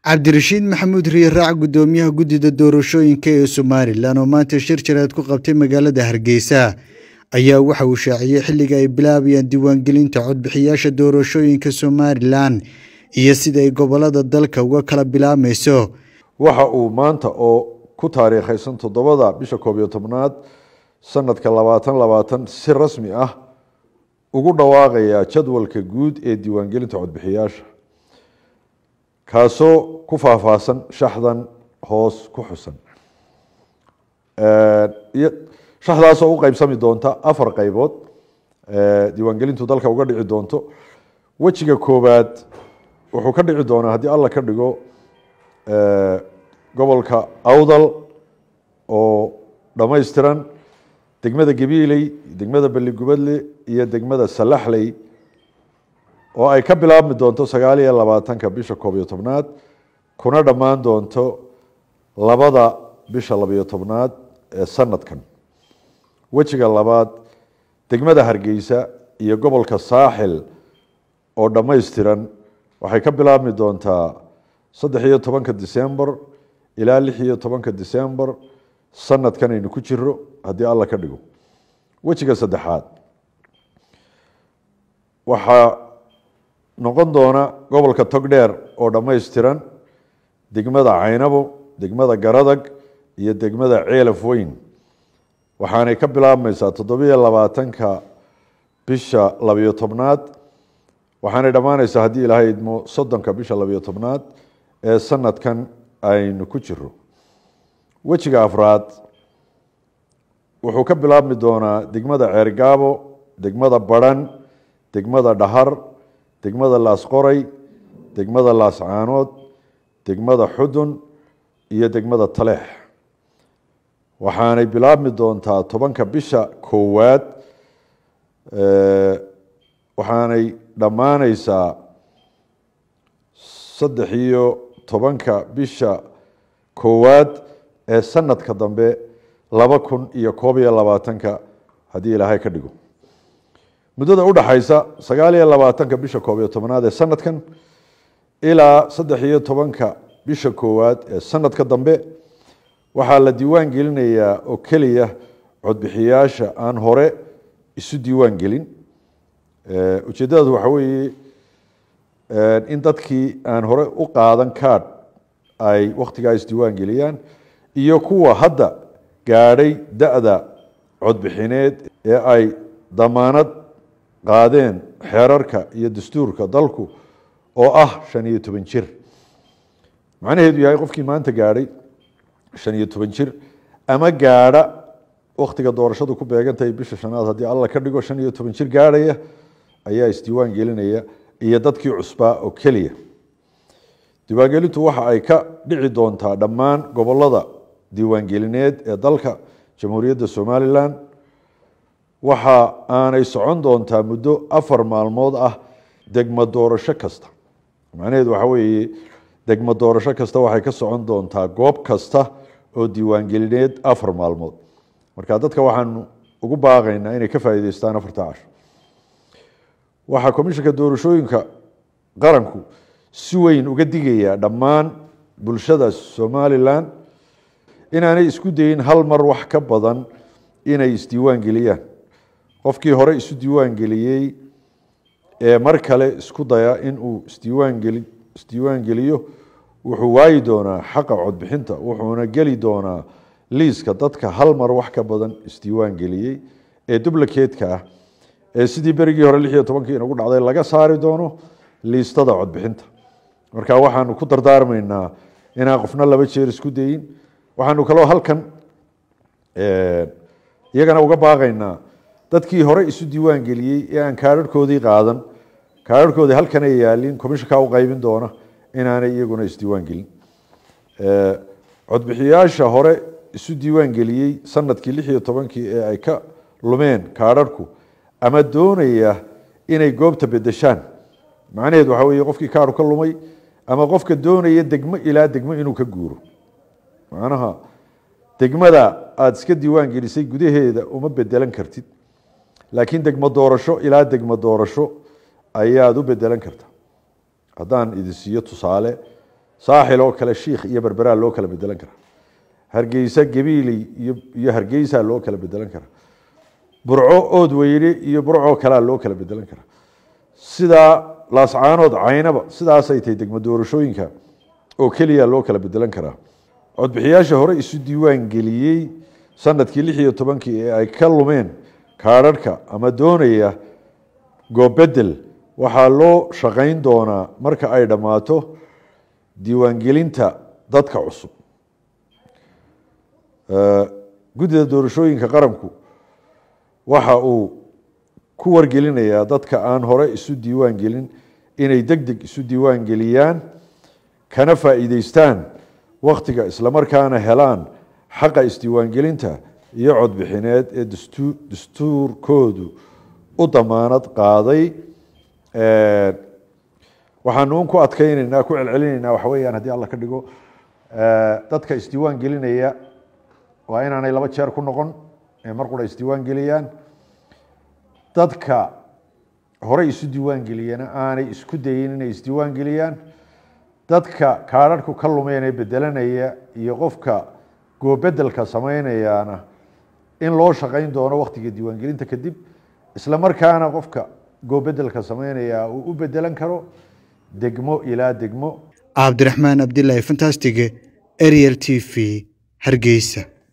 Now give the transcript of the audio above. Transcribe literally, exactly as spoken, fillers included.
cabdirashiid maxamuud riiraac gudoomiyaha guddida doorashooyinka ee Somaliland oo maanta shir jireed ku qabtay magaalada Hargeysa ayaa waxa uu shaaciyay xilliga ay bilaabayaan diiwaangelinta codbixiyaasha doorashooyinka Somaliland iyo sida ay gobolada dalka uga kala bilaabmayso. waxa uu maanta oo ku taariikhaysan toddobada bisha koob iyo tobnaad sanadka labaatan labaatan si rasmi ah ugu dhawaaqaya jadwalka guud ee diiwaangelinta codbixiyaasha kaasoo ku faahfaahsan shaxdan hoos ku xusan ee shaxdaas oo u qaybsami doonta afar qaybood ee diiwaangelintu dalka uga dhici doonto. wajiga koobaad wuxuu ka dhici doonaa haddii alla ka dhigo ee gobolka Awdal oo dhammaystiran, degmada Gabiley, degmada Balligubadle iyo degmada Salaxley oo ay ka bilaabmi doonto sagaal iyo labaatanka bisha koob iyo tobnaad kuna dhammaan doonto labada bisha laba iyo tobnaad ee sanadkan. wajiga labaad degmada Hargeysa iyo gobolka Saaxil oo dhammaystiran waxay ka bilaabmi doontaa saddex iyo tobanka December ilaa lix iyo tobanka December sanadkan aynu ku jiro haddii alla ka dhigo. wajiga saddexaad waxaa noqon doona gobolka Togdheer oo dhammaystiran, degmada Caynabo, degmada Garadag iyo degmada Ceelaf Weyn waxaanay ka bilaabmaysaa toddoba iyo labaatanka bisha laba iyo tobnaad waxaanay dhammaanaysaa haddii ilaahay idmo soddonka bisha laba iyo tobnaad ee sanadkan aynu ku jiro. wajiga afraad wuxuu ka bilaabmi doonaa degmada Ceergaabo, degmada Baran, degmada Dhahar, degmada Laasqoray, degmada Laascaanood, degmada Xudun iyo degmada Taleex waxaanay bilaabmi doontaa tobanka bisha koowaad waxaanay dhammaanaysaa saddex iyo tobanka bisha koowaad ee sanadka dambe laba kun iyo koob iyo labaatanka haddii ilaahay ka dhigo. muddada u dhaxaysa sagaal iyo labaatanka bisha koob iyo tobnaad ee sanadkan ilaa saddex iyo tobanka bisha koowaad ee sanadka dambe waxaa la diiwaan gelinayaa oo keliya codbixiyaasha aan hore isu diiwaan gelin. ujeeddadu waxa weeye in dadkii aan hore u qaadan kaadh ay wakhtigaa isdiiwaan geliyaan iyo kuwa hadda gaadhay da-da codbixineed ee ay damaanad qaadeen xeerarka iyo dastuurka dalku oo ah shan iyo toban jir. macnaheedu yahay qofkii maanta gaadhay shan iyo toban jir ama gaadha wakhtiga doorashadu ku beegantahay bisha shanaad haddii alla ka dhigo shan iyo toban jir gaadhaya ayaa isdiiwaan gelinaya iyo dadkii cusbaa oo keliya. diiwaangelintu waxa ay ka dhici doontaa dhammaan gobolada diiwaangelineed ee dalka jamhuuriyadda Somaliland waxa aanay socon doontaa muddo afar maalmood ah degmo doorasho kasta. macnaheedu waxa weeye degmo doorasho kasta waxay ka socon doontaa goob kasta oo diiwaangelineed afar maalmood. marka dadka waxaanu ugu baaqaynaa inay ka faa'iideystaan afarta casho. waxaa komishanka doorashooyinka qaranku si weyn uga digayaa dhammaan bulshada Somaliland inaanay isku dayin hal mar wax ka badan inay isdiiwaan geliyaan. qofkii hore isu diiwaan geliyey ee mar kale isku daya inuu isdiiwaan geli isdiiwaan geliyo wuxuu waayi doonaa xaqa codbixinta wuxuuna geli doonaa liiska dadka hal mar wax ka badan isdiiwaan geliyey ee duplicate-ka ah ee sidii berigii hore lix iyo tobankii inagu dhacday laga saari doono liistada codbixinta. marka waxaanu ku dardaarmaynaa inaan qofna laba jeer isku dayin. waxaanu kaloo halkan iyagana uga baaqaynaa dadkii hore isu diiwaan geliyey ee aan kaadhadhkoodii qaadan kaadhadhkoodii halkan ay yaalin komishanka u qaybin doona inaanay iyaguna isdiiwaan gelin. codbixiyaasha hore isu diiwaan geliyey sanadkii lix iyo tobankii ee ay ka lumeen kaadhadhku ama doonaya inay goobta bedeshaan, macnaheedu waxa weeye qofkii kaadhu ka lumay ama qofka doonaya degmo ilaa degmo inuu ka guuro. macnaha degmada aada iska diiwaan gelisay gudaheeda uma bedelan kartid, laakiin degmo doorasho ilaa degmo doorasho ayaad u bedelan kartaa. haddaan idin siiyo tusaale saaxil oo kale shiikh iyo berberaa loo kala bedelan karaa hargeysa gabiiley iyo iyo hargeysa loo kala bedelan karaa burco ood weyne iyo burco kala loo kala bedelan karaa sida laascaanood caynaba sidaasay tahay degmo doorashooyinka oo keliya loo kala bedelan karaa codbixiyaasha hore isu diiwaan geliyey sanadkii lix iyo tobankii ee ay ka lumeen kaadhadhka ama doonaya goobedel waxaa loo shaqayn doonaa marka ay dhammaato diiwaangelinta dadka cusub guddida doorashooyinka qaranku waxa uu ku wargelinayaa dadka aan hore isu diiwaan gelin inay deg deg isu diiwaan geliyaan kana faa'iideystaan waktiga islamarkaana helaan xaqa isdiiwaangelinta iyo codbixineed ee dastuur dastuurkoodu u damaanad qaaday waxaanu un ku adkeynaynaa ku celcelinaynaa waxa weeyaan haddii alla ka dhigo dadka isdiiwaan gelinaya waa inaanay laba jeer ku noqon ee mar qura isdiiwaan geliyaan dadka horey isu diiwaan geliyana aanay isku dayin inay isdiiwaan geliyaan dadka kaadhadhku ka lumeen ee bedelanaya iyo qofka goobedelka samaynayaana in loo shaqayn doono waktiga diiwaangelinta kadib isla markaana qofka goobedelka samaynaya uu u bedelan karo degmo ilaa degmo cabdiraxmaan abdilaahi fantastige ariel t v hargeysa